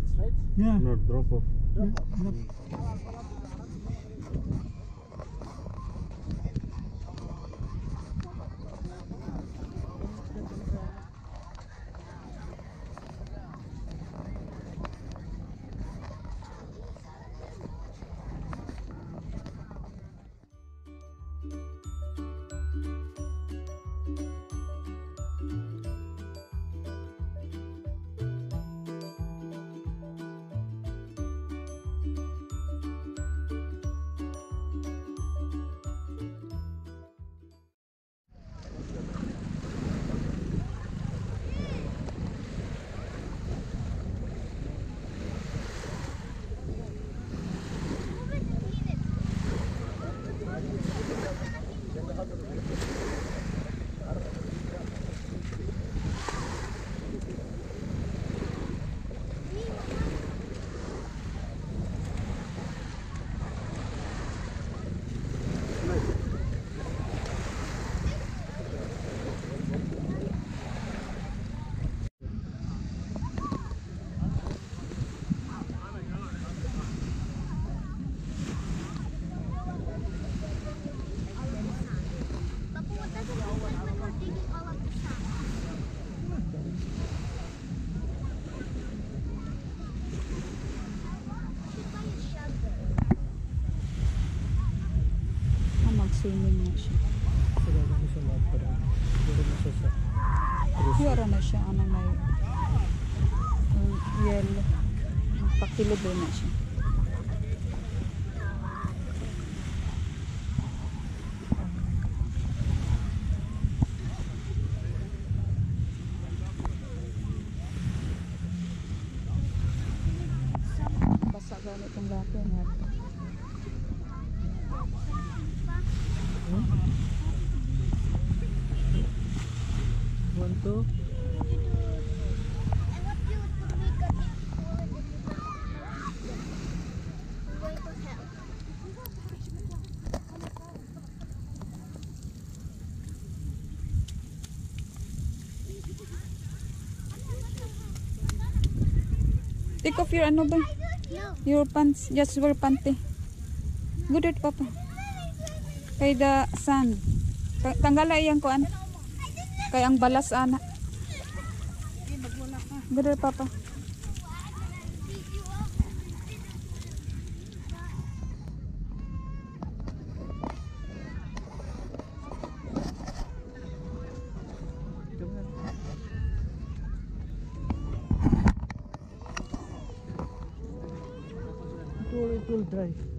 beach, right? Yeah. No, drop off. Drop off. Yep. Swimming na siya. Sila na siya lahat pa rin. Siguro na siya sa Yara na siya. Ano may yellow. Pakilobo na siya. Basa ganit ang lapi na. one, two. Take off your ano ba? Your pants. Just wear panty. Good at papa. Kay the sand. Tanggala iyang kuan. Kay ang balas ana. Good at papa. It will dry.